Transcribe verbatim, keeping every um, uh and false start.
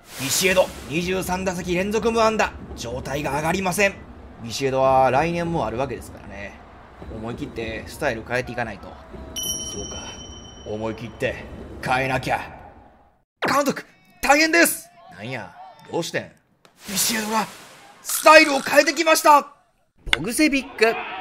ビシエドにじゅうさん打席連続無安打、状態が上がりません。ビシエドは来年もあるわけですからね。思い切ってスタイル変えていかないと。そうか、思い切って変えなきゃ。監督、大変です。なんや、どうしてん。ビシエドがスタイルを変えてきました。ボグセビック。